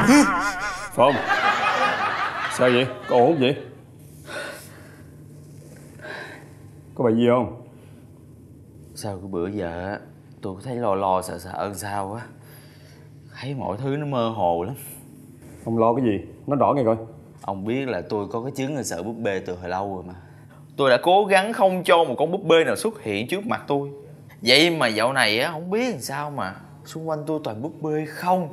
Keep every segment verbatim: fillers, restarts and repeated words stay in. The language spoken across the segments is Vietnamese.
Phong, sao vậy? Có ổn không vậy? Có bị gì không? Sao cái bữa giờ tôi thấy lo lo sợ sợ làm sao á. Thấy mọi thứ nó mơ hồ lắm. Ông lo cái gì? Nói rõ nghe coi. Ông biết là tôi có cái chứng sợ búp bê từ hồi lâu rồi mà. Tôi đã cố gắng không cho một con búp bê nào xuất hiện trước mặt tôi. Vậy mà dạo này á, không biết làm sao mà xung quanh tôi toàn búp bê không.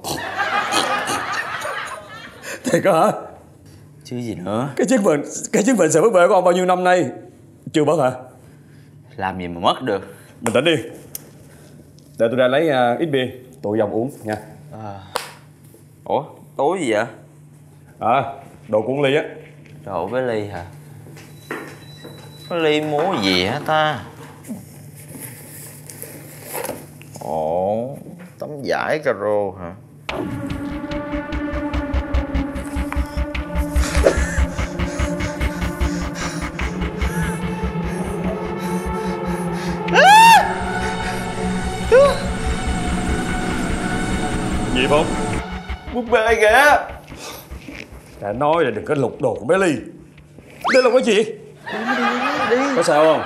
Thiệt hả? Chứ gì nữa. Cái chứng bệnh Cái chứng bệnh sợ búp bê của ông bao nhiêu năm nay chưa bớt hả? Làm gì mà mất được. Bình tĩnh đi. Để tôi ra lấy uh, ít bia tụi dòng uống nha. À. Ủa? Tối gì vậy? À, đồ cuốn ly á. Đồ với ly hả? Có ly múa gì hả ta? Ồ, tấm vải caro hả? Gì Phong? Búp bê kìa. Đã nói là đừng có lục đồ của bé Ly. Đây là cái gì? Đi, đi. Có sao không?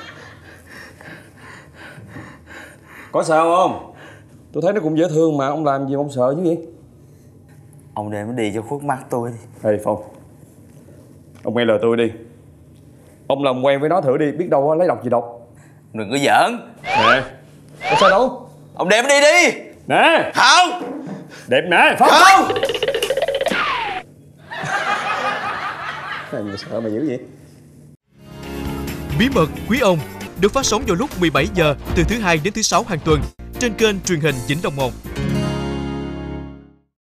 Có sao không? Tôi thấy nó cũng dễ thương mà ông làm gì mà ông sợ chứ gì? Ông đem nó đi cho khuất mắt tôi đi. Ê Phong, ông nghe lời tôi đi. Ông làm quen với nó thử đi, biết đâu lấy độc gì độc. Đừng có giỡn. Nè, có sao đâu. Ông đem nó đi đi. Nè. Không. Đẹp nè. Phong. Không. Mày sợ mày dữ vậy? Bí mật Quý Ông được phát sóng vào lúc mười bảy giờ từ thứ hai đến thứ sáu hàng tuần trên kênh truyền hình Vĩnh Long một.